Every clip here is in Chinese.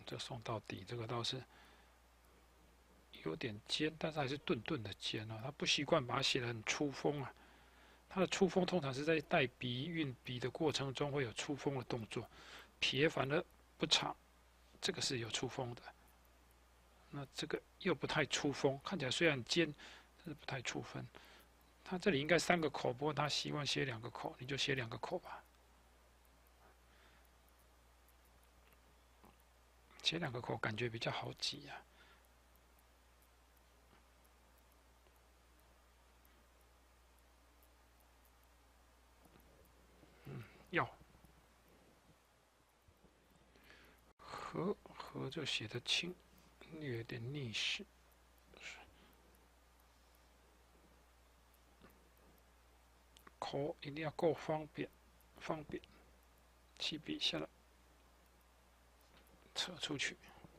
这送到底，这个倒是有点尖，但是还是顿顿的尖啊。他不习惯把它写得很出风啊。它的出风通常是在带鼻、运鼻的过程中会有出风的动作，撇反而不长，这个是有出风的。那这个又不太出风，看起来虽然尖，但是不太出风。它这里应该3个口，不过他习惯写2个口，你就写2个口吧。写2个口感觉比较好记啊。要和就写得轻，略有点逆势。口一定要够方便，起笔下来，扯出去。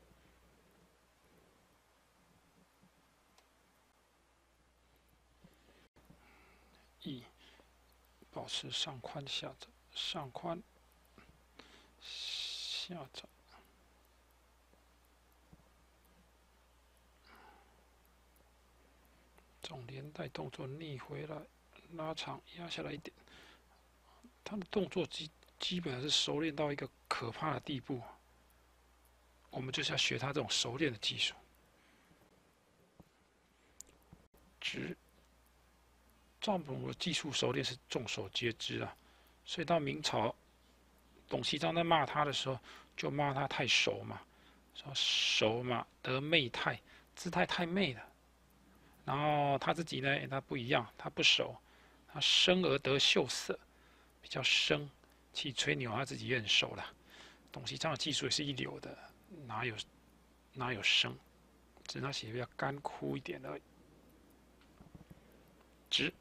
一，保持上宽下窄，上宽下窄。从连带动作逆回来，拉长压下来一点。他的动作基本上是熟练到一个可怕的地步。我们就是要学他这种熟练的技术。直，赵孟頫的技术熟练是众所皆知啊，所以到明朝，董其昌在骂他的时候，就骂他太熟嘛，说熟嘛得媚态，姿态太媚了。然后他自己呢，他不一样，他不熟，他生而得秀色，比较生。其实吹牛他自己也很熟了。董其昌的技术也是一流的，哪有生，只是他写比较干枯一点而已。直，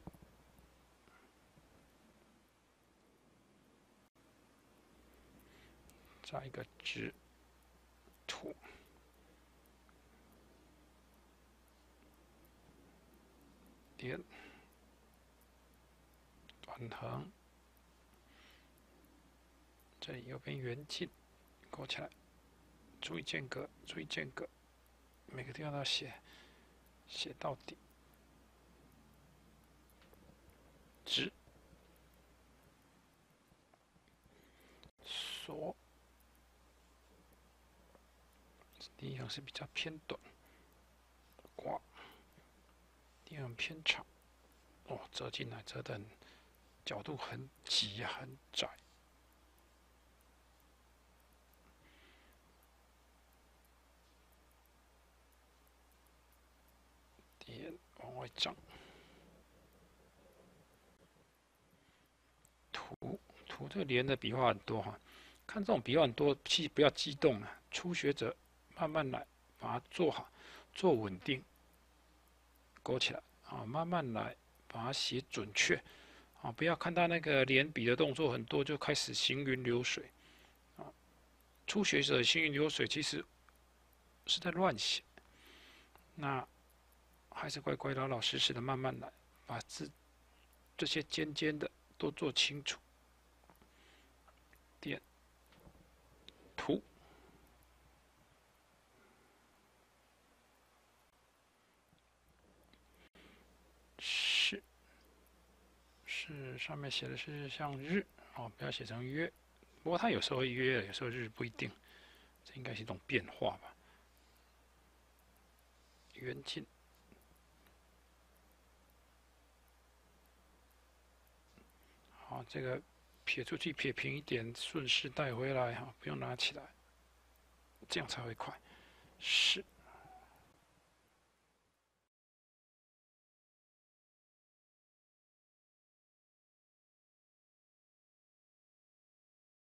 再一个直，吐，点，短横，这里右边圆劲，勾起来，注意间隔，注意间隔，每个地方都要写到底。直，锁，第一行是比较偏短，刮，第二行偏长。哦，折进来折的角度很挤很窄。点往外长。吐这个连的笔画很多哈，看这种笔画很多，其实不要激动啊，初学者慢慢来，把它做好，做稳定，勾起来啊，慢慢来，把它写准确啊，不要看到那个连笔的动作很多就开始行云流水啊。初学者行云流水其实是在乱写，那还是乖乖老老实实的慢慢来，把这些尖尖的都做清楚。点，吐，是上面写的是像日哦，不要写成约。不过它有时候会约，有时候日不一定，这应该是一种变化吧。圆劲，好，这个撇出去撇平一点，顺势带回来哈，不用拿起来，这样才会快。是。